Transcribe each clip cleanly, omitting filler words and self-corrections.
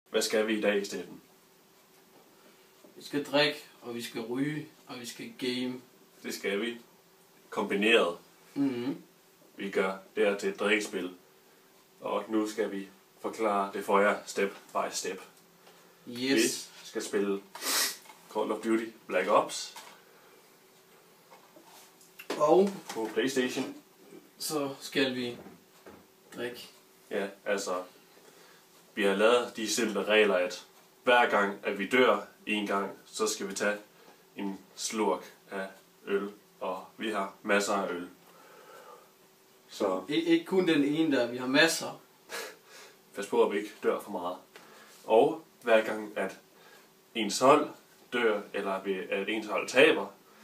Hvad skal vi i dag, Steffen? Vi skal drikke, og vi skal ryge, og vi skal game. Det skal vi. Kombineret. Vi gør det her til et drikkespil. Og nu skal vi forklare det for jer step by step. Yes. Vi skal spille Call of Duty Black Ops. Og på PlayStation. så skal vi drikke. Ja, altså vi har lavet de simple regler, at hver gang at vi dør en gang, så skal vi tage en slurk af øl, og vi har masser af øl. Så Ikke kun den ene der, vi har masser. pas på, at vi ikke dør for meget. Og hver gang at ens hold dør, eller at ens hold taber,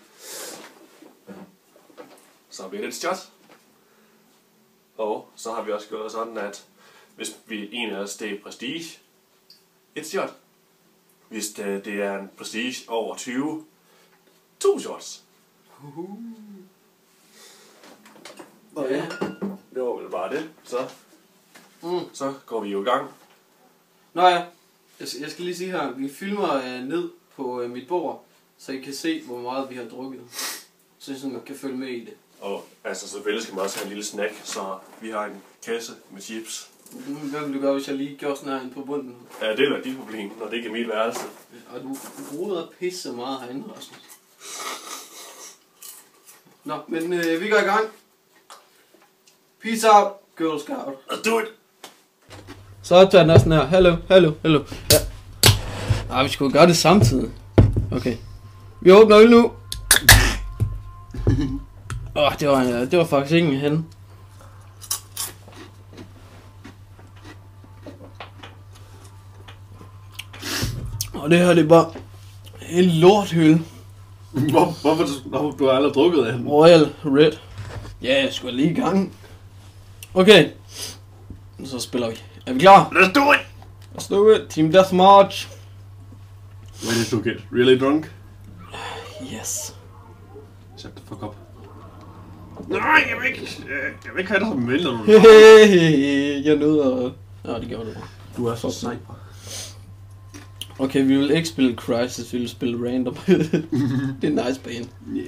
så bliver det et shot. Og så har vi også gjort sådan, at hvis vi en af os det er prestige, et shot. Hvis det er en prestige over 20, 2 shots. Ja. Det var vel bare det. Så går vi jo i gang. Nå ja, jeg skal lige sige her, vi filmer ned på mit bord, så I kan se, hvor meget vi har drukket. Så I sådan kan følge med i det. Og altså selvfølgelig skal man også have en lille snack, så vi har en kasse med chips. Hvad vil du gøre, hvis jeg lige gjorde sådan her inde på bunden? Ja, det er dit problem, når det ikke er mit værelse. Og du roder pisse meget herinde, Rasmus. Nå, men vi går i gang. Peace out, Girl Scout. Let's do it! Så tager den også sådan her. Hallo. Ja. Nej, vi skulle gøre det samtidig. Okay. Vi åbner øl nu. Det var faktisk ingen hen. Og det her, det er bare en lorthøl. Hvorfor du har aldrig drukket af den? Royal Red. Ja, jeg skulle lige i gang. Okay. Så spiller vi. Er vi klar? Let's do it! Let's do it. Team Deathmatch. When did you get really drunk? Yes. Shut the fuck up. Nej, jeg vil ikke have dig som ven, når du Jeg nød at... Nå, det gjorde du. Du er så sniper. Okay, vi vil ikke spille Crisis, vi vil spille Random. Det er en nice bane. Yeah.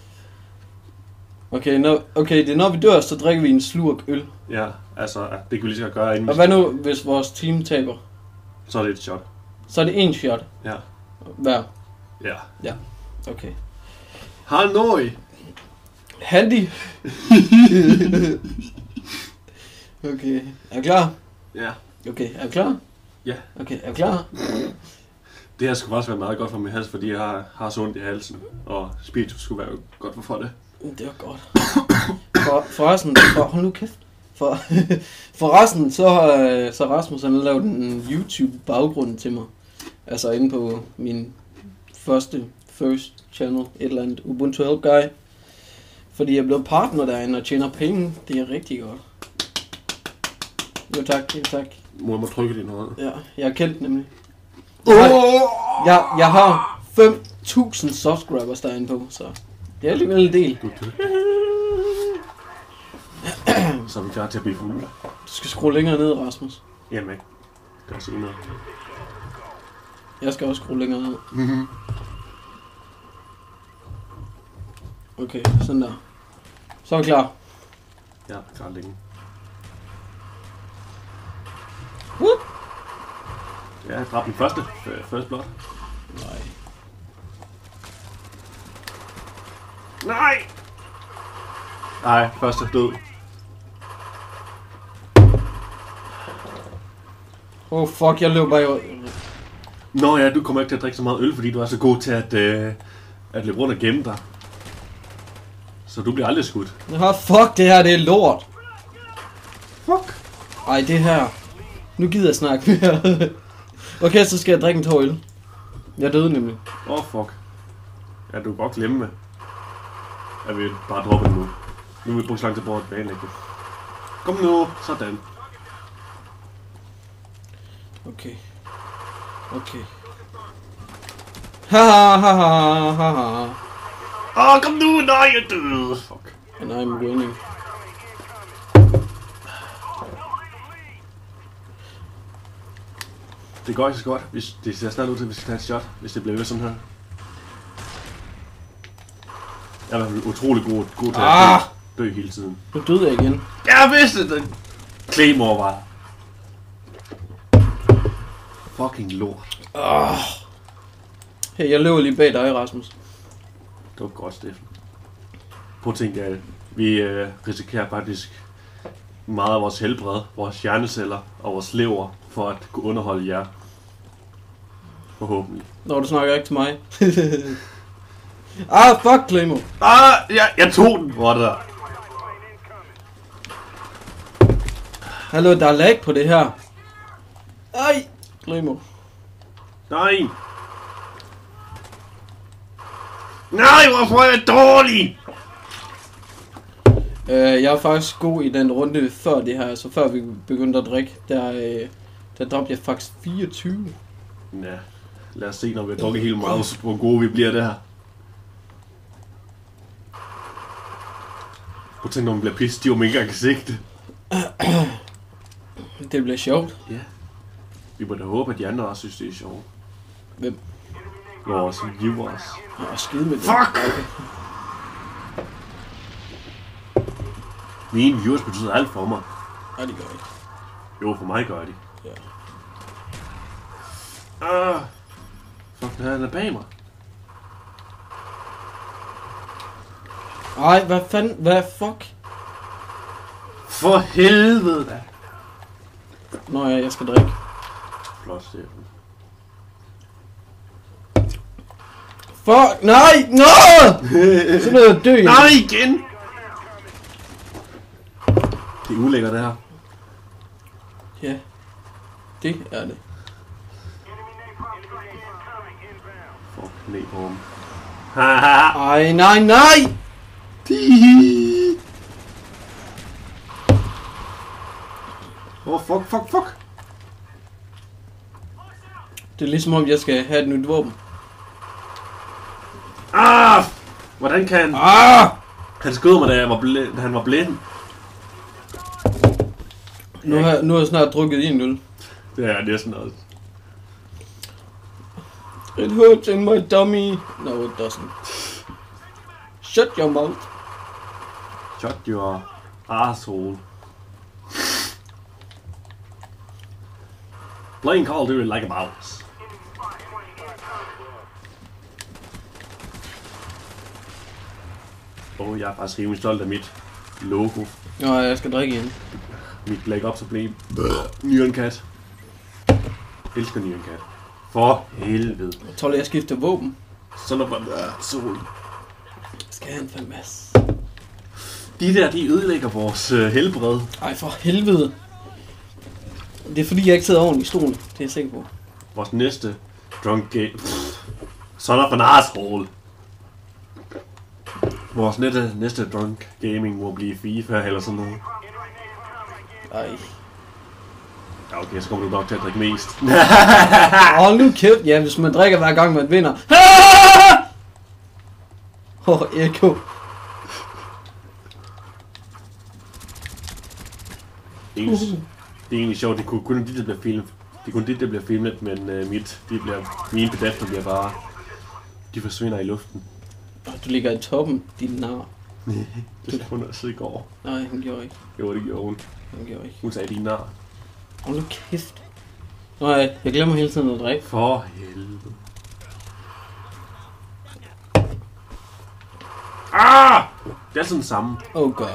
Okay, det er når vi dør, så drikker vi en slurk øl. Ja, altså, det kan vi lige så gøre inden. Og hvad nu, hvis vores team taber? Så er det et shot. Så er det en shot. Ja. Hver. Ja. Ja, okay. Hanoi! Handy. Okay, er du klar? Ja. Okay, er du klar? Ja. Okay, er du klar? Det her skulle også være meget godt for min hals, fordi jeg har så ondt i halsen. Og spiritus skulle være godt for det. Det var godt. Forresten, hold nu kæft. Forresten, så Rasmus han lavet en YouTube baggrund til mig. Altså inde på min first channel, et eller andet Ubuntu Help Guy. Fordi jeg er blevet partner derinde og tjener penge. Det er rigtig godt. Jo tak. Må jeg trykke din hånd? Ja, jeg er kendt nemlig. Jeg har 5.000 subscribers derinde på, så det er alligevel en del. Så er vi klar til at blive fulde. Du skal skrue længere ned, Rasmus. Jamen, det er sige noget. Jeg skal også skrue længere ned. Okay, sådan der. Så er vi klar. Ja, klar længe. Whoop. Ja, jeg dræbte den første. First blood. Nej, første død. Oh fuck, jeg løb bare i... Nå ja, du kommer ikke til at drikke så meget øl, fordi du er så god til at løbe rundt og gemme dig. Så du bliver aldrig skudt. Fuck, det her det er lort. Fuck. Ej, det her. Nu gider jeg snakke mere. Okay, så skal jeg drikke en tår øl. Jeg døde nemlig. Fuck. Ja, du kan godt glemme med. Jeg vil bare droppe den nu. Nu vil vi bruge så lang tid på at planlægge det. Kom nu, sådan. Okay. Ha. Kom nu, nej, jeg døde. Fuck. And I'm winning. Det går ikke så godt, hvis det ser snart ud til, at vi skal tage et shot, hvis det bliver ved sådan her. Jeg er i hvert fald utrolig god til at dø hele tiden. Nu døde jeg igen. Jeg vidste det! Claymore var. Fucking lort. Hey, jeg løber lige bag dig, Rasmus. Det var godt, Steffen. Prøv at tænke, at vi risikerer faktisk meget af vores helbred, vores hjerneceller og vores lever for at kunne underholde jer. Forhåbentlig. Når du snakker ikke til mig. Fuck Claymore. Jeg tog den for dig. Hallo, der er lag på det her. Ej, Claymore. Nej! Nej, hvorfor er jeg dårlig? Jeg er faktisk god i den runde før det her, altså før vi begyndte at drikke, der dropte jeg faktisk 24. Ja, lad os se, når vi har drukket helt meget, hvor gode vi bliver det her. Prøv at tænke, når man bliver pisse, de man ikke engang kan sigte. Det bliver sjovt. Ja. Vi må da håbe, at de andre også synes, det er sjovt. Hvem? Vores viewers. Skide med det. Fuck! Okay. Mine viewers betyder alt for mig. Nej, det gør ikke. Jo, for mig gør de. Ja. Fuck, han er bag mig. Ej, hvad fuck? For helvede da. Nå ja, jeg skal drikke. Flot, Steffen. Fuck, nej, nå! Så er jeg dø. Nej, igen! Det er ulækkert, det her. Ja, det er det. Fuck, ned på ham. Haha! Ej, nej! Fuck! Det er ligesom om, jeg skal have et nyt våben. Hvordan kan han... Han skød mig, da han var blind. Nu har jeg snart drukket 1-0. Det er næsten også. It hurts in my dummy. No, it doesn't. Shut your mouth. Shut your asshole. Playing Call of Duty like a mouse. Jeg er faktisk rimelig stolt af mit logo. Nå, jeg skal drikke igen. Mit Black Ops Emblem. Nyan Cat. Elsker Nyan Cat. For helvede. Jeg tror, jeg skifter våben. Så når man sol. Skal jeg have en fandmasse. De ødelægger vores helbred. Ej, for helvede. Det er fordi, jeg ikke sidder ordentligt i stolen. Det er jeg sikker på. Vores næste drunk game. Son of an asshole. Vores næste drunk gaming må blive FIFA eller sådan noget. Ej. Ja, okay, så kommer du nok til at drikke mest. Nu kæft. Ja, hvis man drikker hver gang man vinder. Eko. Det er egentlig sjovt, det kunne kun dit, der bliver filmet. Det er kun dit, der bliver filmet, men mine bedrifter bliver bare... De forsvinder i luften. Du ligger i toppen, din nar. Det skal hun også i går. Nej, hun gjorde ikke. Jo, det gjorde hun. Hun gjorde ikke. Hun sagde din nar. Nu kæft. Nej, jeg glemmer hele tiden at drikke. For helvede. Det er sådan det samme. Oh god.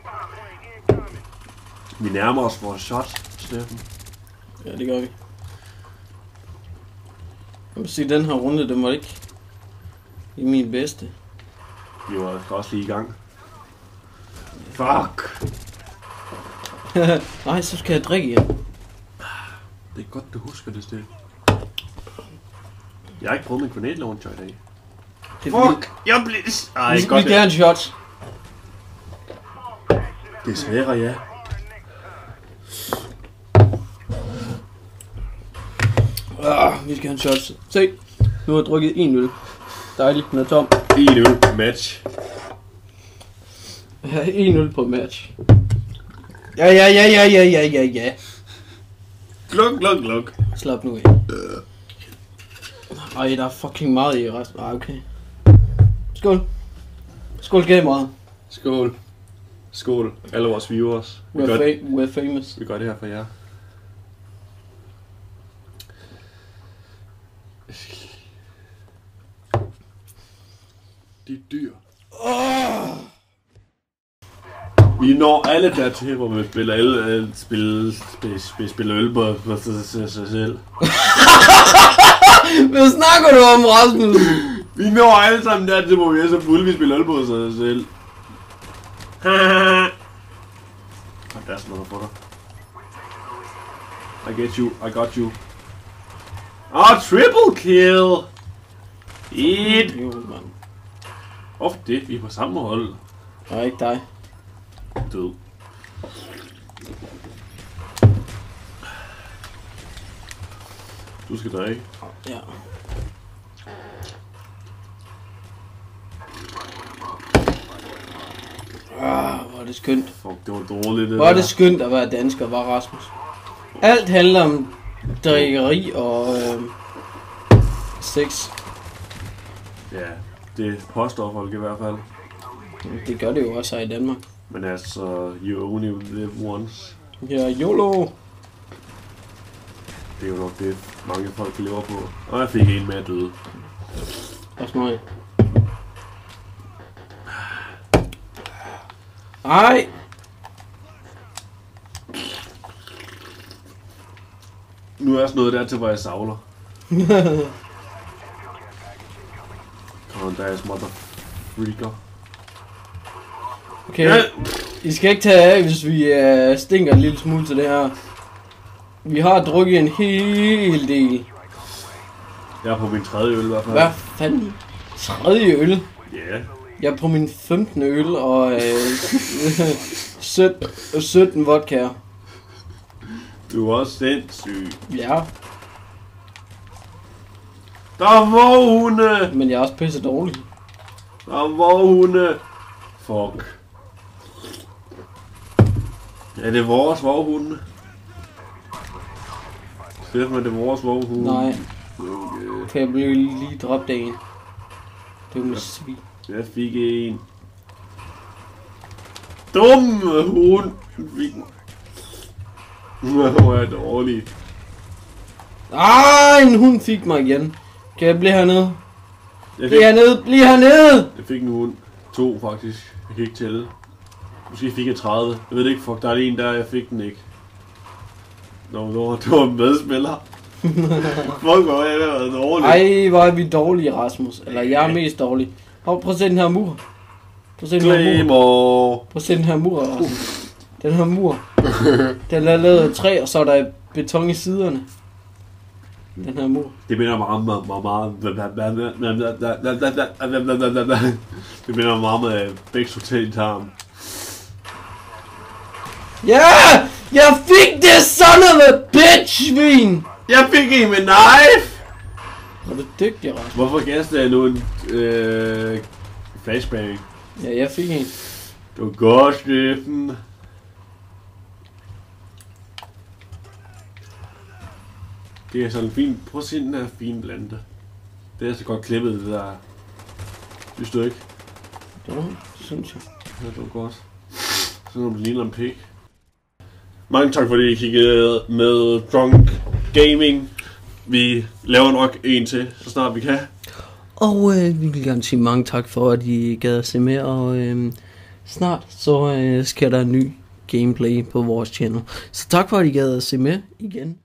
Vi nærmer os vores shot, Steffen. Ja, det gør vi. Jeg vil sige, den her runde, den var ikke i min bedste. Vi var også lige i gang. Fuck! Nej, så skal jeg drikke igen. Det er godt, du husker det, Steffen. Jeg har ikke prøvet min grenade launcher i dag. Fuck! Jeg bliver... Ej, vi godt. Vi skal have en shot. Desværre, ja. Vi skal have en shot. Se, nu har jeg drukket 1-0. Dejligt, den er tom. 1-0 match. Ja, 1-0 på match. Ja. Gluk. Slap nu af. Ej, der er fucking meget i resten. Okay. Skål gameret. Skål, alle vores viewers. We're famous. Vi gør det her for jer. De dyr. Vi når alle dertil, hvor vi spiller øl på sig selv. Hvad snakker du om, Rasmus? Vi når alle sammen dertil, hvor vi er så fulde, vi spiller øl på sig selv. Der er sådan noget for dig. I got you. Triple kill! Det, vi er på samme hold. Nej, ikke dig. Død. Du skal drikke. Ja. Hvor er det skønt. Fuck, det var dårligt det. Hvor er det skønt at være dansker, var Rasmus. Alt handler om drikkeri og sex. Ja, det påstår folk i hvert fald. Det gør det jo også her i Danmark. Men altså, you only live once. Ja, YOLO. Det er jo nok det, mange folk lever på. Og jeg fik en med at døde. Også mig. Ej! Nu er jeg sådan noget der til, hvor jeg savler. Come on, there's motherfreaker. Okay, I skal ikke tage af, hvis vi stinker en lille smule til det her. Vi har drukket en hel del. Jeg er på min 3. øl i hvert fald. Hvad fanden? 3. øl? Ja. Yeah. Jeg er på min 15. øl og 17 vodka. Du er også sindssyg. Ja. Der er vågne! Men jeg er også pisse dårlig. Der er vågne! Fuck. Ja, det er vores våghunde. Steffen, er det vores våghunde? Nej. Okay. For jeg blev lige dræbt af en. Det var med svin. Jeg fik en. Dumme hund! Hvor er dårlig. En hund fik mig igen. Kan jeg blive hernede? Bliv hernede! Jeg fik en hund. 2 faktisk. Jeg kan ikke tælle. Måske fik jeg 30. Jeg ved det ikke, fuck, der er en der, jeg fik den ikke. Det var en medspiller. Fuck, hvor jeg har været dårlig. Ej, hvor er vi dårlige, Rasmus. Eller jeg er mest dårlig. Prøv at se den her mur. Prøv at se den her mur, Rasmus. Den her mur. Den er lavet af træ, og så er der beton i siderne. Den her mur. Det minder mig om det minder mig om Bæks Hotel i Tarm. Ja! Jeg fik det, son of a bitch, svin! Jeg fik en med knife! Var du dygtig, Rasmus? Hvorfor gæster jeg nu en flashbang? Ja, jeg fik en. Det var godt, Steffen. Det er sådan en fin... Prøv at se den her fine blande. Det er så godt klippet, det der. Synes du ikke? Jo, det synes jeg. Ja, det var godt. Sådan om det ligner en pik. Mange tak fordi I kiggede med Drunk Gaming. Vi laver nok en til, så snart vi kan. Og vi vil gerne sige mange tak for, at I gad at se med. Og snart så sker der en ny gameplay på vores channel. Så tak for, at I gad at se med igen.